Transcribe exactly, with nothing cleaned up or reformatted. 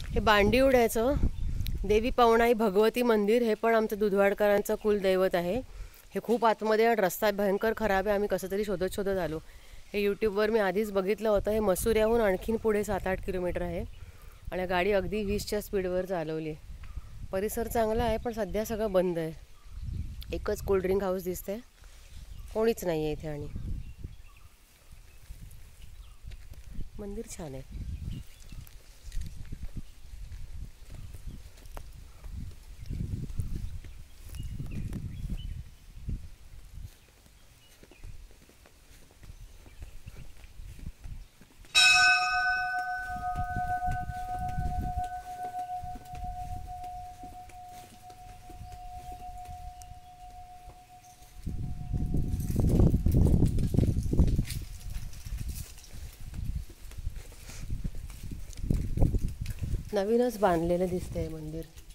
हे बांडिवड्याचं देवी पवनाई भगवती मंदिर हे पण आमचं दुधवाडकरांचं कुलदैवत आहे। हे खूप आतमध्ये आणि रस्ता भयंकर खराब आहे। आम्ही कसं तरी शोधत शोधत आलो। हे यूट्यूबवर मी आधीच बघितलं होतं। हे मसुऱ्याहून आणखीन पुढे सात आठ किलोमीटर आहे आणि गाडी अगदी वीसच्या स्पीडवर चालवली। परिसर चांगला आहे पण सध्या सगळं बंद आहे। एकच कोल्ड्रिंक हाऊस दिसते, कोणीच नाही आहे इथे आणि मंदिर छान आहे। नवीनच बांधलेलं दिसतंय मंदिर।